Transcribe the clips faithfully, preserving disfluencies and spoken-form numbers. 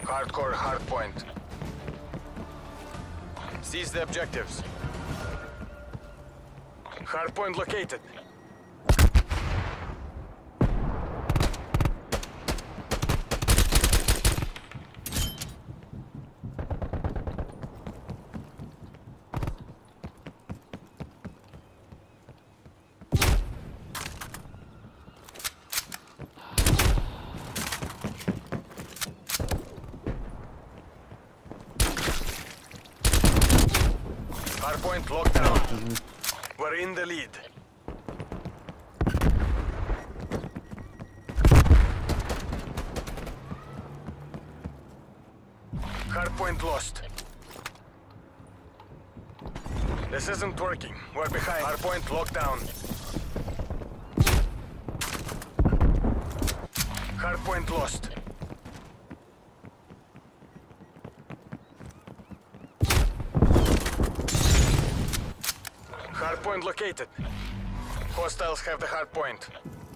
Hardcore hardpoint. Seize the objectives. Hardpoint located. Hardpoint locked down. We're in the lead. Hardpoint lost. This isn't working. We're behind. Hardpoint locked down. Hardpoint lost. Hardpoint located. Hostiles have the hardpoint.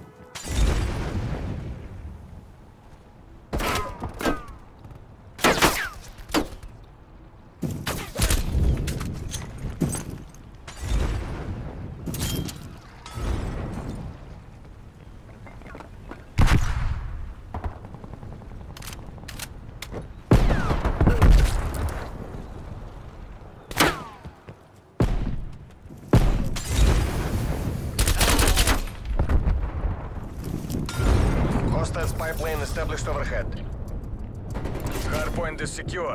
Hostile spy plane established overhead. Hardpoint is secure.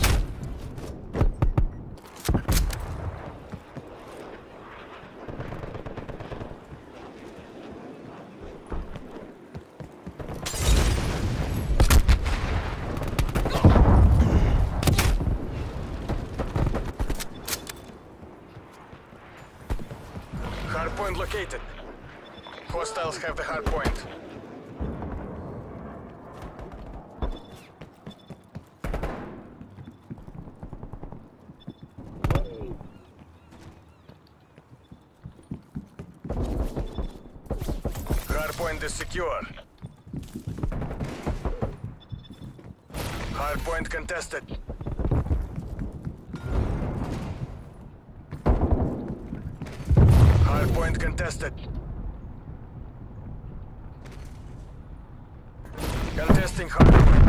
Hardpoint located. Hostiles have the hardpoint. Hardpoint is secure. Hardpoint contested. Hardpoint contested. Contesting hardpoint.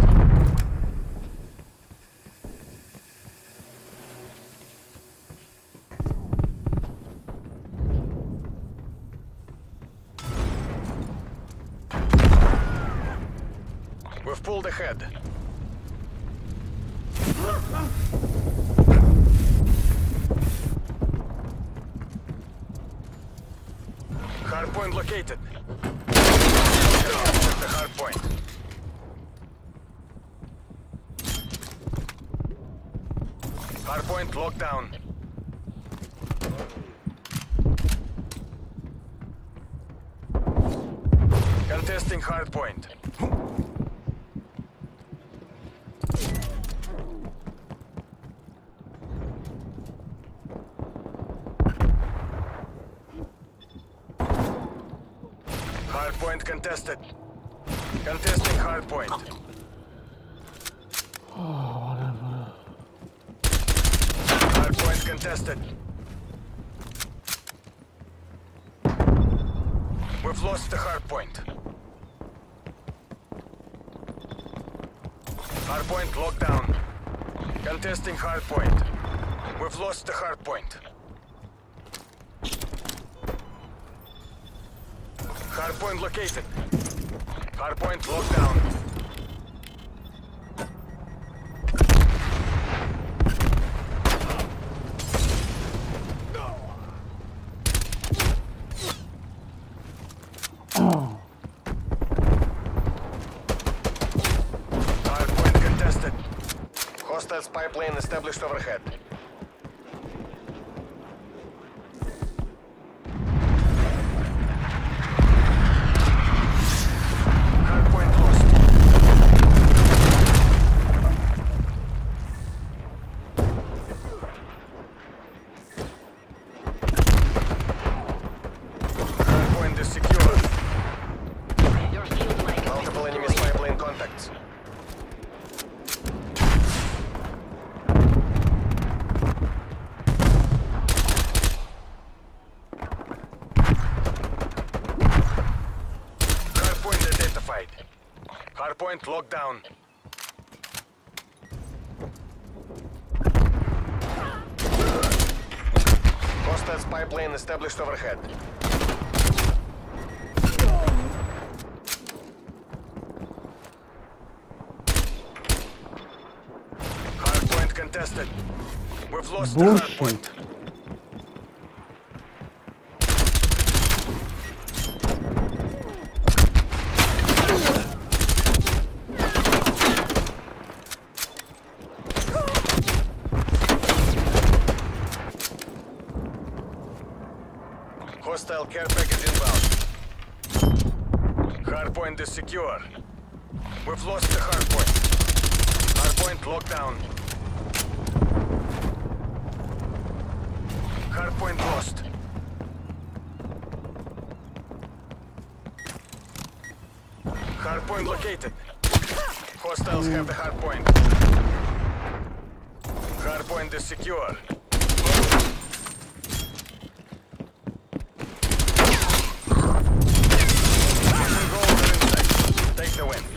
We've pulled ahead. Hardpoint located. The hardpoint. Hardpoint locked down. Contesting hardpoint. Hardpoint contested. Contesting hardpoint. Oh, whatever. Hardpoint contested. We've lost the hardpoint. Hardpoint locked down. Contesting hardpoint. We've lost the hardpoint. Hardpoint located. Hardpoint locked down. Hardpoint contested. Hostile spy plane established overhead. Multiple enemy spy plane contacts. deployed. Hardpoint locked down. Hostile spy plane established overhead. Hardpoint contested. We've lost the hardpoint. Hostile care package inbound. Hardpoint is secure. We've lost the hardpoint. Hardpoint locked down. Hardpoint lost. Hardpoint located. Hostiles have the hardpoint. Hardpoint is secure. Take the win.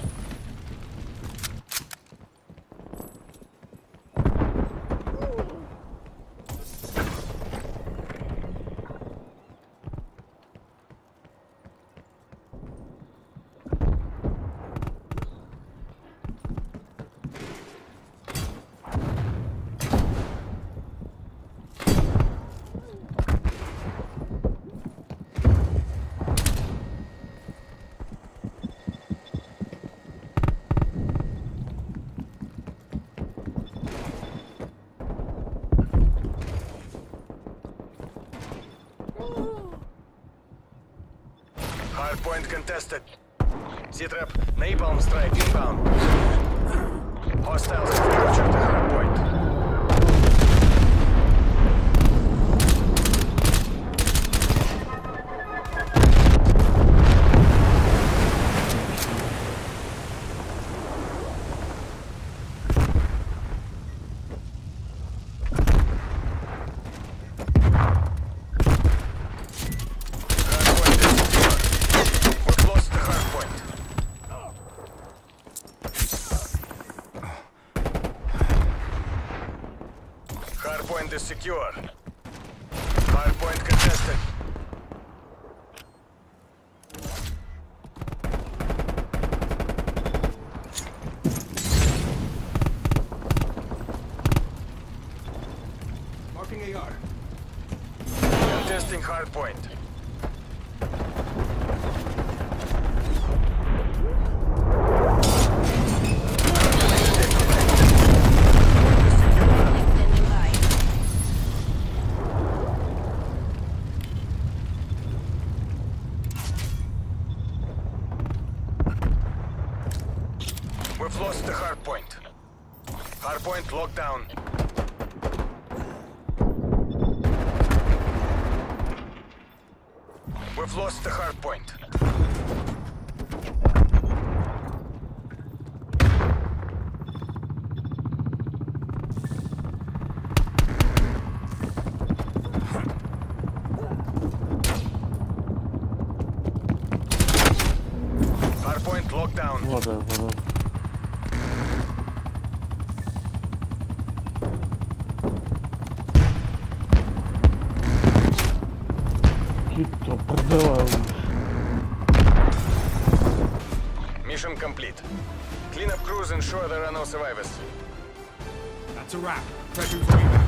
Hardpoint contested. Z-Trap, napalm strike inbound. Hostiles have captured the hardpoint. Hardpoint is secure. Hardpoint contested. Marking A R. Contesting hardpoint. We've lost the hardpoint. Hardpoint locked down. We've lost the hardpoint. Hardpoint locked down. Whatever. Mission complete. Clean up crews, ensure there are no survivors. That's a wrap. Prepping for evac.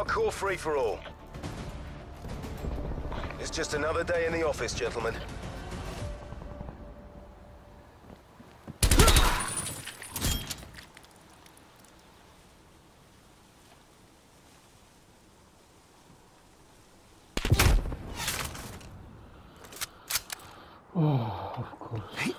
Hardcore free-for-all. It's just another day in the office, gentlemen. Oh, of course.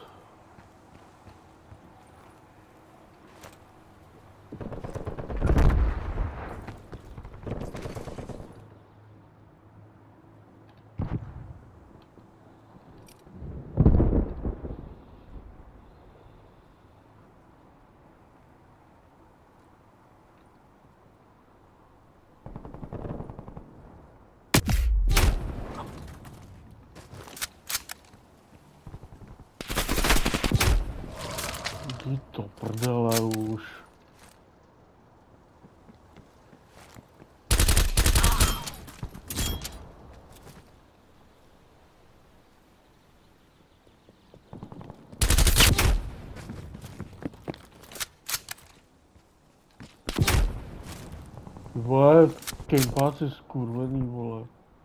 Jdi to prdele už. Vole, kejpáci skurvený, vole.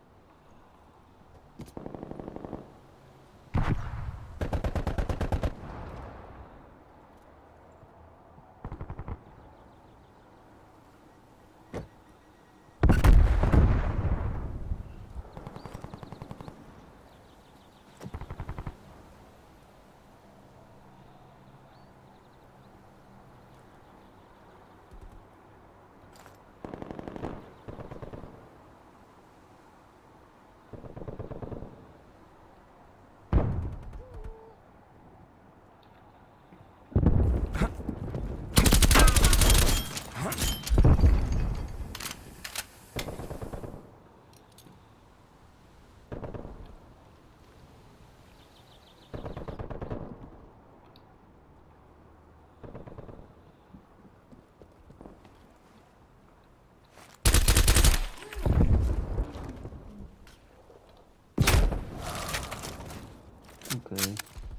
Okay.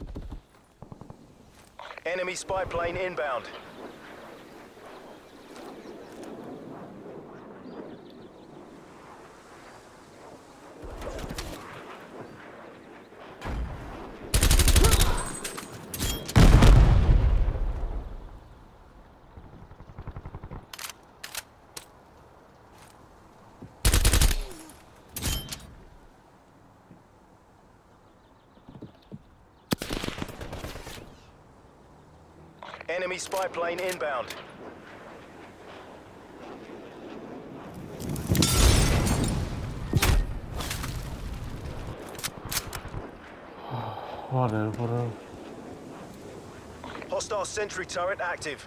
Enemy spy plane inbound. Enemy spy plane inbound. Whatever. Hostile sentry turret active.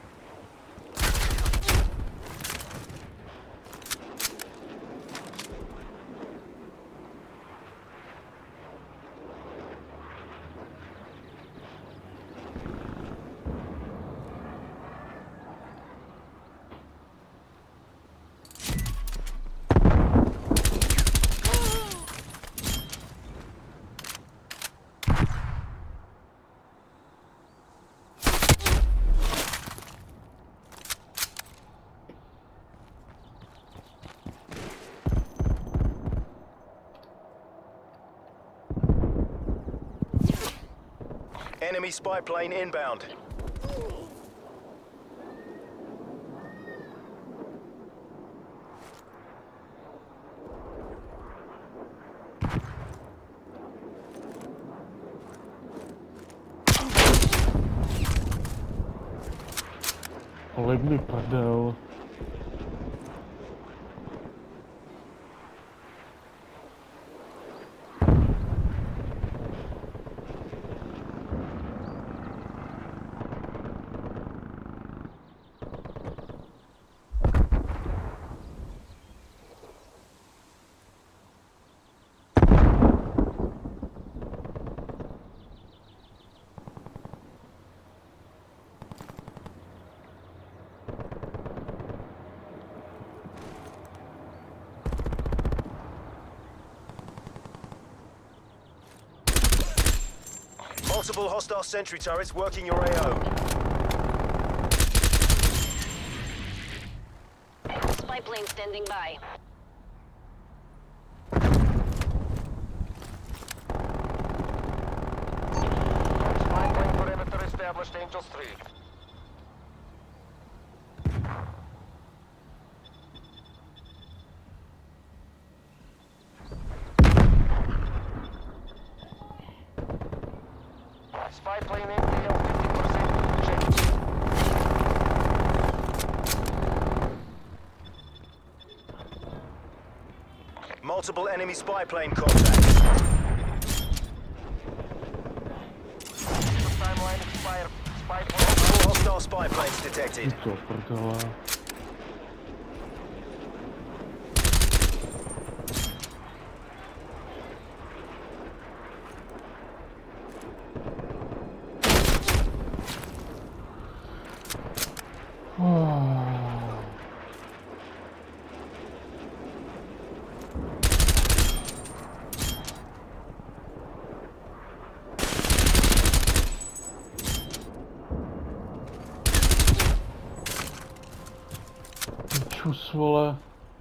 Enemy spy plane inbound. Let me prdel. Multiple hostile sentry turrets working your A O. Spy plane standing by. Spy plane perimeter established, Angels three. Spy plane in T L fifty percent check. Multiple enemy spy plane contacts. Timeline expired. Spy plane. All hostile spy planes detected. Co prdele. Čus, vole.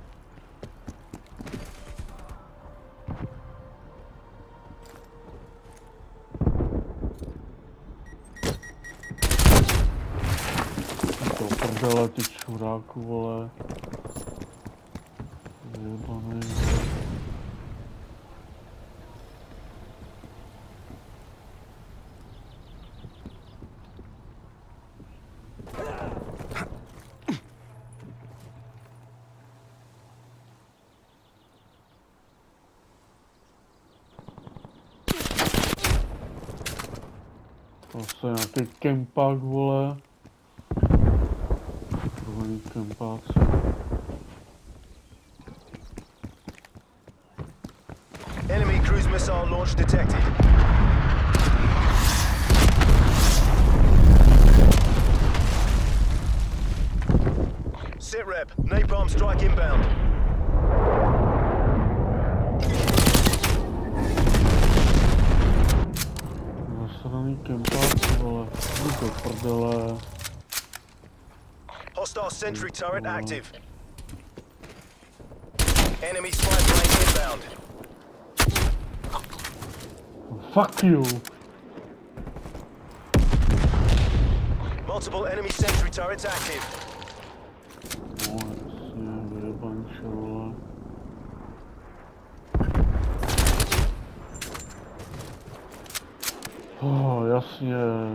To prdele, ty čuráku, vole. Jebanej. Zase nějaký kempák, vole. První kempáci. Enemy cruise missile launch detected. Sit rep, napalm strike inbound. Zasraný kempáci, vole. Jdu do prdele. Hostile sentry turret active. Enemy spy plane inbound. Fuck you. Multiple enemy sentry turrets active. No jasně, vyjebanče, vole. Oh, jasně.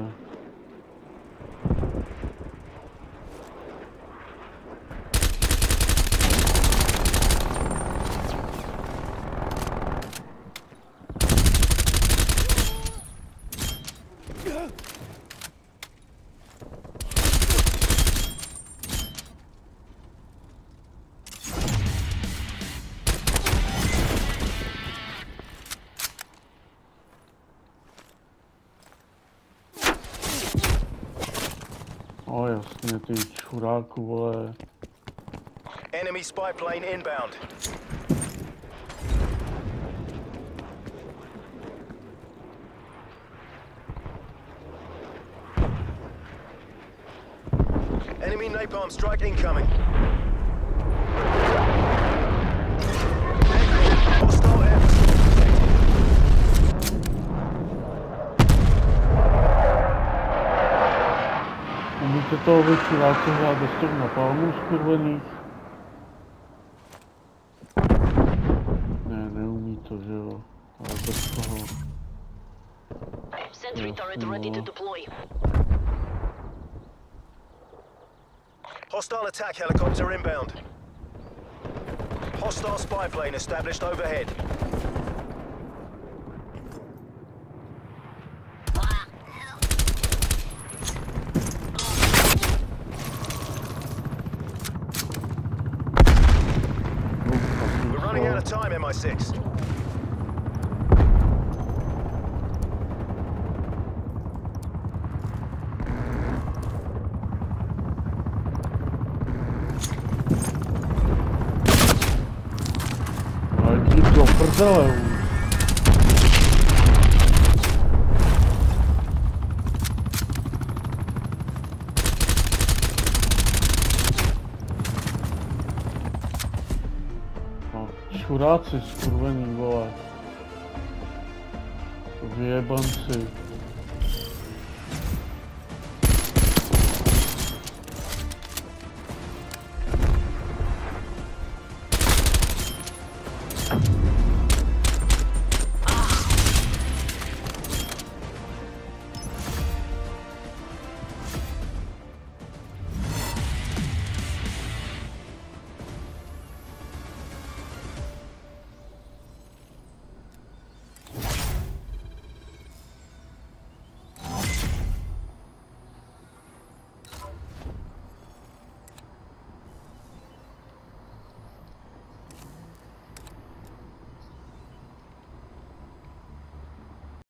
O jasně, ty čuráku, vole. Enemy spy plane inbound. Enemy napalm strike incoming. Hostile air pursuit detected. Umíte toho vy čuráci hrát bez těch napalmů skurvených? Ne, neumí to, že jo. Ale bez toho. Sentry turret ready to deploy. Hostile attack helicopter inbound. Hostile spy plane established overhead. We're running out of time, M I six. Ale jdi do prdele už. furacy, skurweni, vole. Vyjebanci.